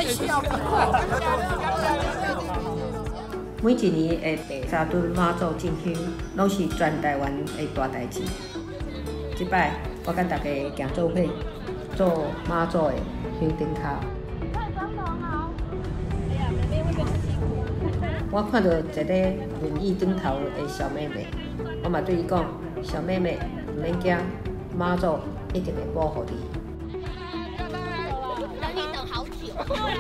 每一年的第3顿妈祖进香，拢是全台湾的大代志。即摆我甲大家行做伙，做妈祖的香灯卡。我看到一个轮椅顶头的小妹妹，我嘛对伊讲：小妹妹，唔免惊，妈祖一定会保护你。 等你等好久。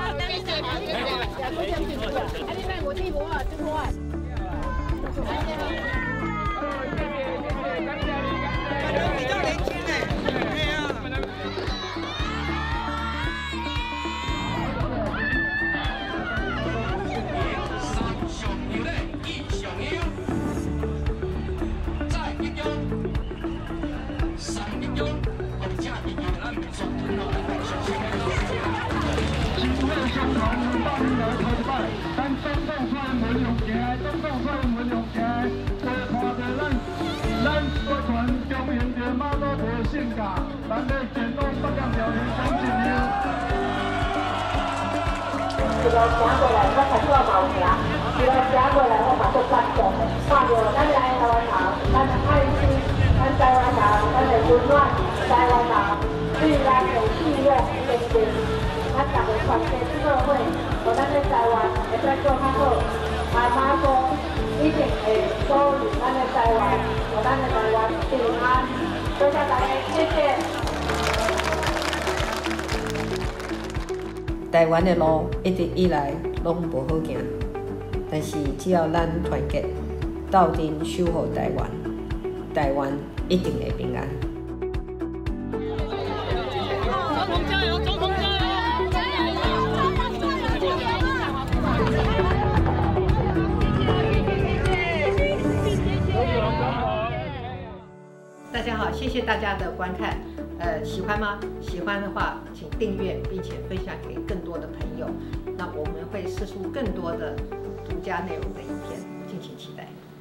除了行过来，我才做毛行；除了行过来，我嘛做观众。看到咱的台湾人，咱的爱心，咱台湾人，咱的温暖，台湾人对咱有希望坚定。咱大家团结做伙，互咱的台湾会再做较好。妈祖一定会保佑咱的台湾，互咱的台湾平安。多谢大家，谢谢。 台湾的路一直以来拢无好行，但是只要咱团结，斗阵守护台湾，台湾一定会平安。 总统加油！总统加油！ 大家好，谢谢大家的观看。喜欢吗？喜欢的话，请订阅并且分享给更多的朋友。那我们会释出更多的独家内容的影片，敬请期待。